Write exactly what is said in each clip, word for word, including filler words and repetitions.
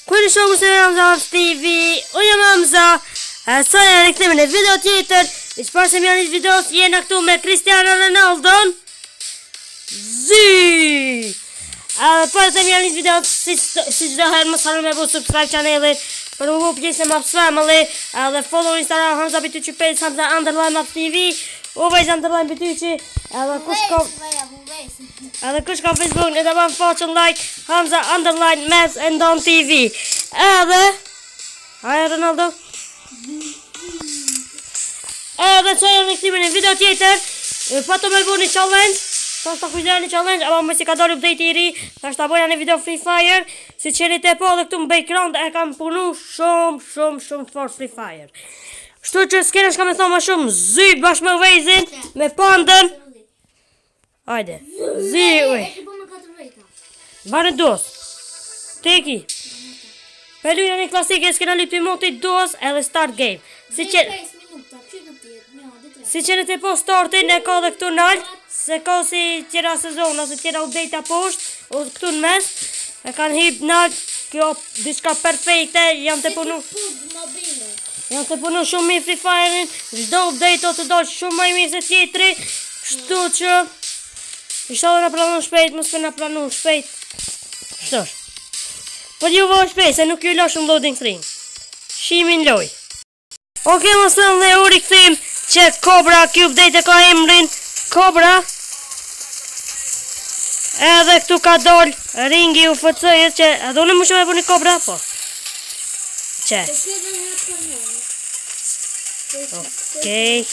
Kujtë shumë se Hamza T V. Unë jam Hamza. Sot e rikthemi në video tjetër. I çfarë se janë në videos jena këtu me Cristiano Ronaldo. Zi. A po të janë në video si si çdo herë mos harroni me bëu subscribe channelin. Për më bëu pjesë Maps Family. Edhe follow Instagram Hamza B two five Hamza underline Maps T V. O vajz underline B two five. Edhe kush ka Edhe kush ka Facebook në të ban faqën like Hamza underline Maps and Don T V. Edhe Aja Ronaldo. Edhe që e në këtime në video tjetër. Pa të me bu një challenge. Ta shta kujtër një challenge. Aba me si ka dollu update i ri. Ta shta boja një video Free Fire. Si qeni të po dhe këtu në background e kam punu shumë shumë shumë for Free Fire. Shtu që s'kene shka me thoma shumë. Zy bashkë me vejzin. Me pandën. Ajde. Zy uj. Bane dos. Teki. Pelujnë një klasike s'kena lip të moti dos edhe start game. Si që Si që në të po startin e ka dhe këtu në alt. Se ka si tjera sezon ose tjera update a poshtë. O këtu në mes. E kanë hip në alt. Kjo diçka perfekte. Jam të punu Jam të punu shumë mi Free Fire-in. Gjdo update o të dojë shumë maj mirë se tjetri. Shtu që Ishtë dhe në planu shpejt. Mësë për në planu shpejt. Shtosh Për ju vojë shpejt se nuk ju lo shumë loading screen. Shimin loj. Oke më sënë dhe uri këthim që Cobra kjo update e ka emrin Cobra. Edhe këtu ka doll ringi U F C-jës që a do në më shumë e bu një Cobra po. Që Okej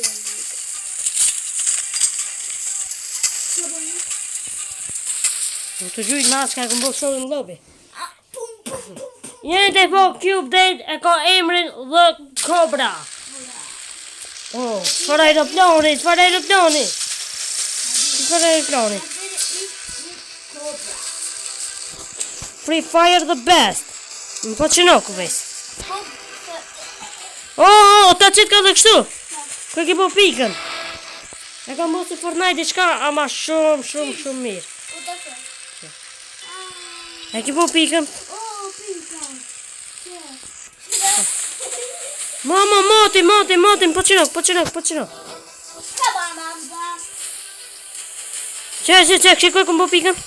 Në të gjujt mas ka këmbo shumë në lobi. Jeni të po kjo update e ka emrin The Cobra. Oh, çfarë aeroplani, çfarë aeroplani? Çfarë aeroplani? Free Fire the best. Më po që nuk ves. Oh, oh, ta qëtë ka dhe kështu. Kërë ki po pikën. E ka mos i Fortnite i shka, ama shumë, shumë, shumë mirë. E ki po pikën. Mama, moti, moti, moti, po qinok, po qinok, po qinok. Që, që, që, shikoj këm po pikën.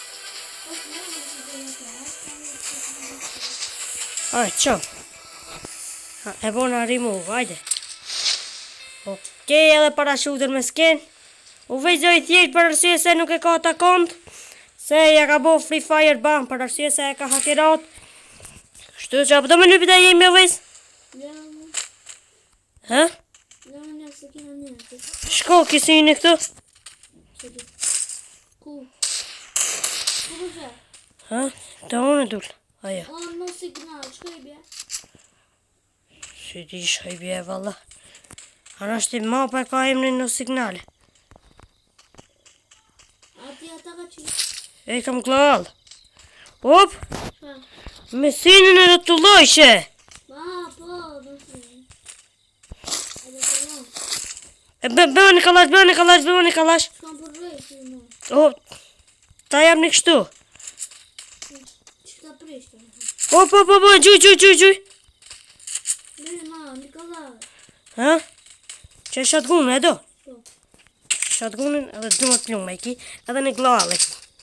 Ajde, qëm. E bona remove, ajde. Okej, edhe parashutër me skin. U vejzoj thjesht për arsye se nuk e ka ta kont. Se ja ka bo Free Fire ban, për arsye se e ka hakerat. Shtu që apë do me lupit e jemi o vejz? Hë? Shko, kisi një këtu? Ku? Hë? Ta unë e dull. Aja. O, në signal, shko i bje? Si di shko i bje, valla. Anë është i mapa e ka emrin në signale. Ati ata ka qi? E kam klal. Op! Me sinën e rëtullojshe. E bë bë një kalash, bë një kalash, bë një kalash. O, ta jam një kështu. O, po, po, po, gjuj, gjuj, gjuj, gjuj. Ha? Që e shotgunë, e do? Shotgunën edhe du më të lumë, e ki, edhe një glale.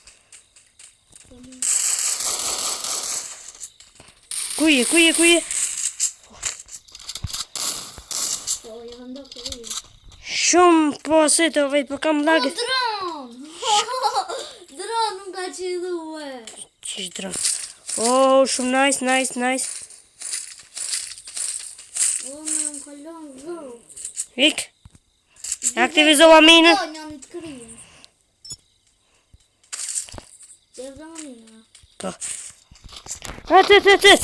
Kuje, kuje, kuje. Shumë po se të vejt, po kam lagë. O, dron! Dron, nuk ka që i dhuë. Qish dron? O, shumë nice, nice, nice. O, me më kalon, zo. Ik? Aktivizova minën. O, një një të krymë. Gjevda më minën. Po. Atë, atë, atë.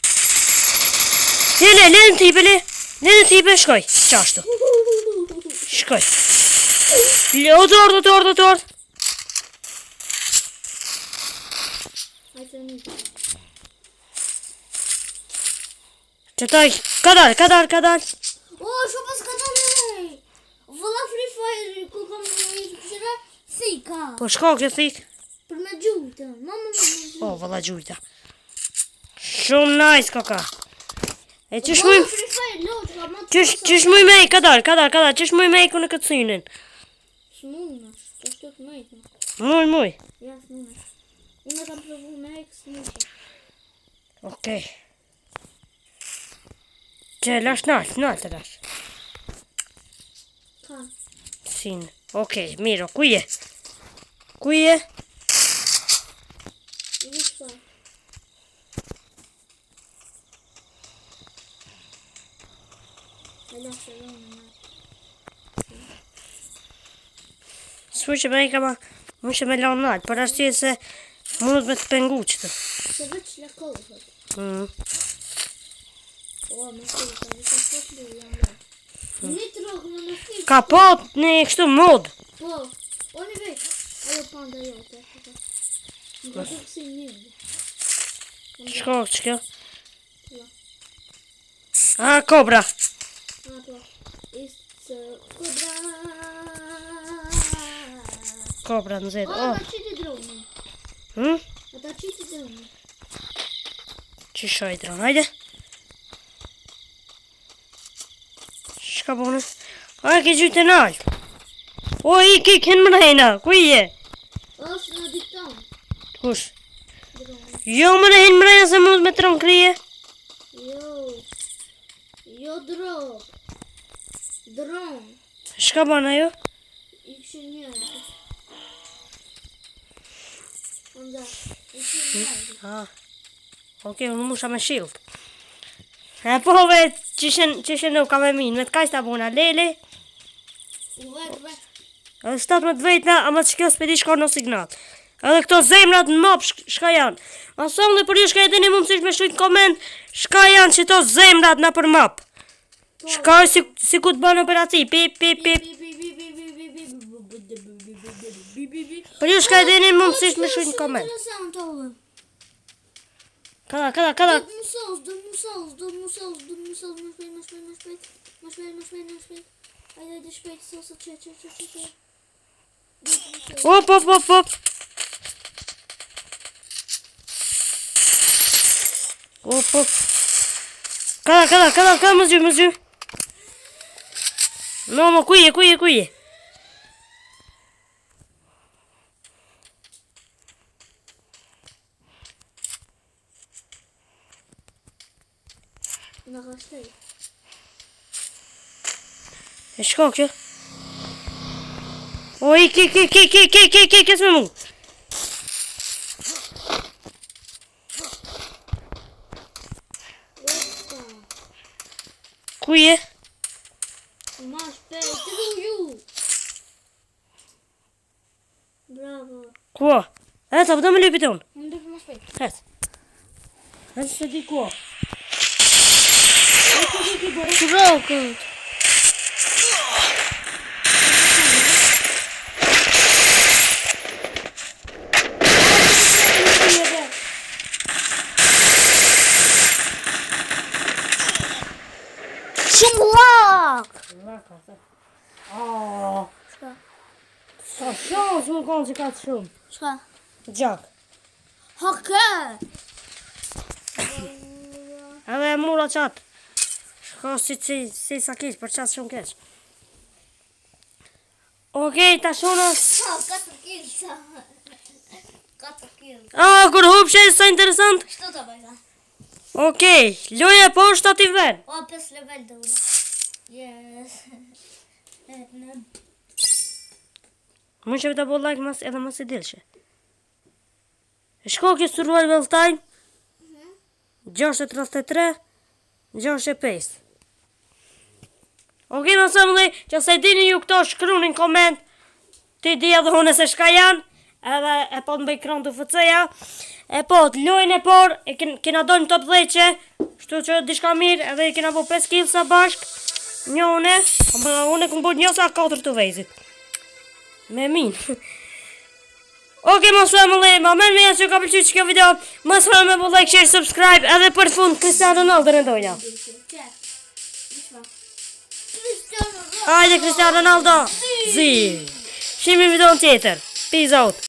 Lele, lele në tipe, le. Lele në tipe, shkoj. Qashtu. Shkoj. O të orë, o të orë, o të orë. Që taj, ka dalë, ka dalë, ka dalë. O, shumë pas ka dalë. Vëlla Free Fire, ku kam në qëra, thika. Po shko këtë thik. Për me gjujta, mama me gjujta. O, vëlla gjujta. Shumë nice kaka. E qësh muj... Qësh, qësh muj me i, kadar, kadar, kadar, qësh muj me i ku në këtë synin? Shmuna, të shtot me i. Muj, muj. Ja, shmuna. Unë kam provu me i kësë muqe. Okej. Që lash nalt, nalt e lash. Ka. Sin. Okej, miro, ku je? Ku je? I shpa. E lash e lonë në. S'u që me i kama... Mu që me lanë nalt, për ashtë se... Mundet me të pengu qëtë. Se veç le kohët. Mm. O, me kohët, a vësa sot lu janë le. Një trokë në në fikë. Ka pat në kështu mod. Po, o një veç. Ajo panda jo, të e Në të të kësi njëndë. Shko, qëkjo? Ja. A, kobra. A, po. Istë kobra. Kobra në O, zetë. ata Oh. qiti dronë. Hm? Ata qiti dronë. Që shoj dronë, hajde. Shka bone? A, ke gjyte nalt. O, i ki kënë mrejna, ku i je? Osë në dikton. Kush? Dronë. Jo më në hinë mrejna se mund me të rënë krije. Jo. Jo dronë. Dronë. Shka bane jo? I këshë njërë. Onda, i këshë njërë. Ah. Okej, unë musha me shield. E po ve, qishe nuk ka me minë, me të kaj s'ta buna lele. U vetë, vetë. Edhe stat me të vejtna, ama që kjo s'pedi shkar në signal. Edhe këto zemrat në map sh shka janë. Asom dhe për ju shka jetini mundësish me shujt koment, shka janë që to zemrat në për map. Shkaj si, si ku të bënë operaci, pip, pip, pip. Për ju shka jetini mundësish me shujt koment. Kada, kada, kada. Do të mësos, do të mësos, do të mësos, do të mësos, më shpejt, më shpejt, më shpejt, më shpejt, më shpejt, më shpejt. Ajde, ajde, shpejt, sosa, që, që, që, që, që. Op, op, op, op. Op, op. Kada, kada, kada, kada, më zhjë, më zhjë. No, më kuje, kuje, kuje. Në ka shtej. E shko kjo. O, i ki, ki, ki, ki, ki, ki, ki, kes me mu. Opa. Kuje. Ma shpejt, të du ju. Bravo. Kua. E, ta përdo me lipit unë. Më ndërë ma shpejt. Het. Het se di kua. Trokët. Shumë lak. Oh, Shka? sa shans më konë që ka të shumë. Shka? Gjak. Hake. Edhe e mura qatë. Shko si, si, si sa kesh, për qatë shumë kesh. Okej, ta shonës. Ha, katër kilsa. Katër kilsa. A, kur hup që e sa interesant. Shto të bëjta? Okej, loja po është ati ven. O, pes level dhe una. Yes. Në. Më që vëta bo like mas edhe mas i dilshe. E shko kjo survival time. gjasht e tridhjet e tre, gjasht e pesë. Okej, më sëmë dhe, që se dini ju këto shkrunin koment, ti di edhe hune se shka janë, edhe e po të mbej kron të fëtëja, e po të lojnë e por, e kena dojnë top dheqe, shtu që dishka mirë, edhe kena bo pesë killsa bashk, një une, une këmë bo një sa katër të vezit. Me minë. Okej, mos fëmë dhe, ma men me jasë që ka pëlqy që kjo video, mos fëmë me bu like, share, subscribe, edhe për fund Cristiano Ronaldo në dojna. Hajde Cristiano Ronaldo, zi, shimi video në tjetër, peace out.